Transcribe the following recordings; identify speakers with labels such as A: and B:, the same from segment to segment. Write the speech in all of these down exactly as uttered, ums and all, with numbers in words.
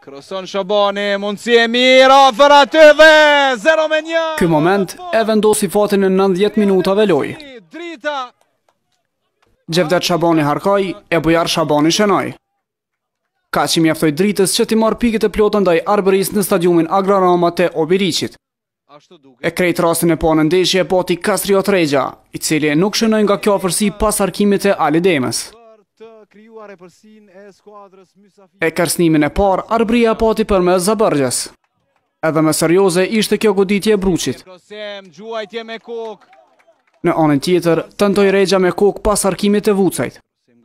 A: Kroson Shabani, mundësi e mirë, ofër aty dhe zero me një.
B: Ky moment e vendosi fatin në nëntëdhjetë minutave lojë.
A: Drita.
B: Gjevdet Shabani harkoj e Bujar Shabani shënoj. Ka që mjaftoj Dritës që ti marrë pikët e plota ndaj Arbëris në stadiumin Agrarama të Obiriqit. E krejt rastin e pa në ndeshje e pati Kastriot Regja, i cili nuk shënoj nga kjo afërsi pas arkimit e Ali Demës. E kërsnimin e par, Arbëria pati për me Zabërgjes. Edhe më serioze ishte kjo goditje e Bruqit. Në anën tjetër, tentoj Regja me kokë pas arkimit e Vucajt.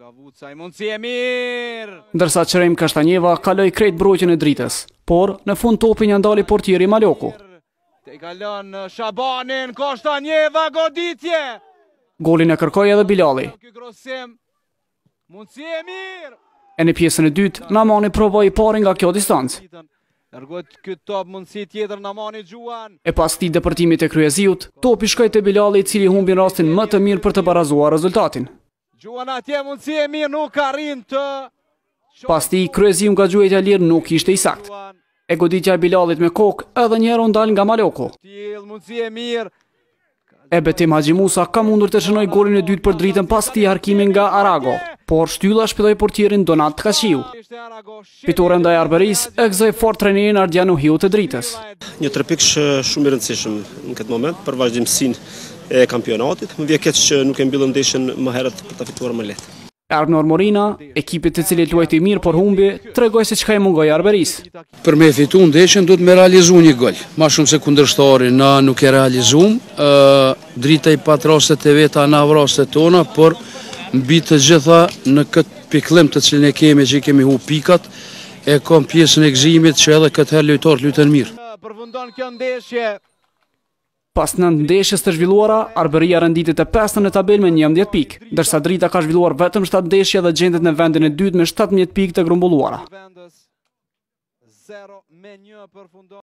B: Ndërsa Qerem Kashtanjeva kaloi krejt brojtjen e Dritës, por në fund topin ja ndali portieri Maloku.
A: Te kalon Shabanin, Kashtanjeva goditje.
B: Golin e kërkoi edhe Bilali.
A: Mundësi e mirë.
B: E në pjesën e dytë, Namani provoi pari nga kjo distancë.
A: Largohet këtë top mundësi tjetër Namani Gjuan.
B: E pas këtij depërtimit të kryeziut, topi shkoi te Bilali, i cili humbi rastin më të mirë për të barazuar rezultatin.
A: Gjuan atje mundësi e mirë nuk arrin të.
B: Pas tij kryeziu nga gjuhetja lirë nuk ishte i saktë. E goditja e Bilalit me kokë edhe një herë u ndal nga Maloku.
A: Mundësi e mirë.
B: E Betim Haxhi Musa ka mundur të shënoj golin e dytë për Dritën pas këtij harkimi nga Arago, por shtylla shpëtoi portierin Donat Tkaqiu. Fitore ndaj Arbëris e gëzoi fort trenerin Ardian Uhiu të Dritës.
C: Një trepikësh shumë i rëndësishëm në këtë moment për vazhdimsinë e kampionatit. Më vjen keq që nuk e mbyllën ndeshjen më herët për ta fituar më lehtë.
B: Arnor Morina, ekipit të cilit luajti mirë por humbi, tregoi se çka i mungoi Arbëris.
D: Për me fitu ndeshjen duhet me realizu një gol. Ma shumë se kundërshtari na nuk e realizum. Drita i pat rastet e veta, na rastet tona, por mbi të gjitha në këtë pikëllim të cilin e kemi që i kemi hu pikat, e kam pjesën e gëzimit që edhe këtë herë lojtarët luajtën mirë.
A: Përfundon kjo ndeshje.
B: Pas nëntë ndeshjes të zhvilluara, Arbëria renditet e pestën në tabelë me njëmbëdhjetë pikë, ndërsa Drita ka zhvilluar vetëm shtatë ndeshje dhe gjendet në vendin e dytë me shtatëmbëdhjetë pikë të grumbulluara.